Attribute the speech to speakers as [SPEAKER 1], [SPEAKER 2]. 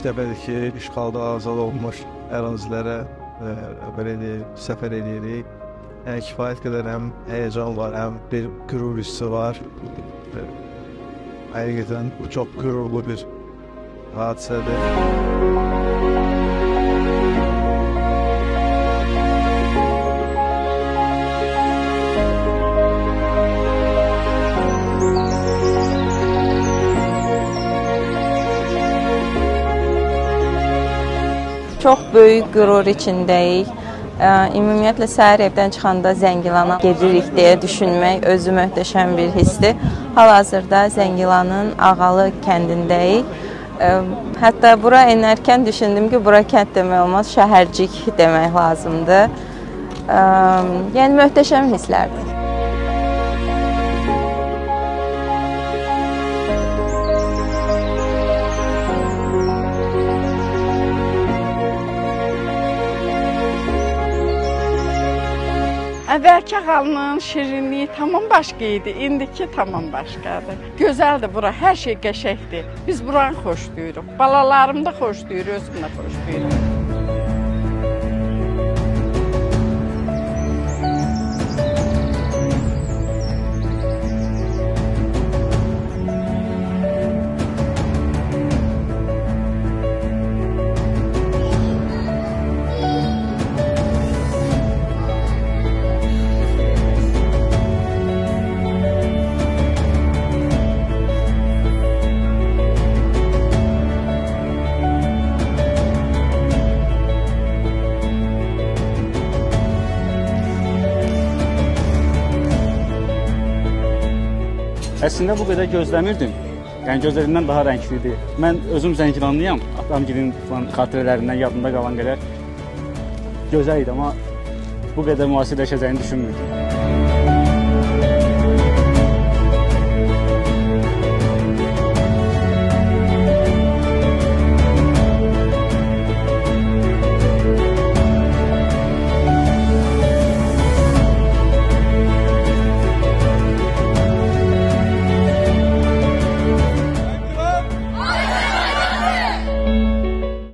[SPEAKER 1] dəfədir ki, işğalda azad olmuş ərazilərə belə deyək, səfər edirik. Yəni kifayət qədər həm həyəcan var, həm bir qürur hissi var. Həqiqətən çox qürurlu bir hadisədir.
[SPEAKER 2] Çox böyük qürur içindəyik. Ümumiyyətlə səhər evdən çıxanda Zəngilana gedirik deyə düşünmək özü möhtəşəm bir hissdir. Hal-hazırda Zəngilanın Ağalı kəndindəyik. Hətta bura enərkən düşündüm ki, bura kənd demək olmaz, şəhərcik demək lazımdır. Yəni möhtəşəm hisslərdir.
[SPEAKER 3] Əvvəlki Ağalının şirinliyi tamam başqa idi, indiki tamam başqadır. Gözəldir bura, hər şey qəşəkdir. Biz buranı xoşlayırıq, balalarım da xoşlayır, özüm də xoşlayırım.
[SPEAKER 4] Əslində bu qədər gözləmirdim. Yəni gözlədiyimdən daha rənglidir. Mən özüm Zəngilanlıyam. Atamgilin xatirələrindən yadımda qalan qədər gözəl idi, amma bu qədər müasirləşəcəyini düşünmürdüm.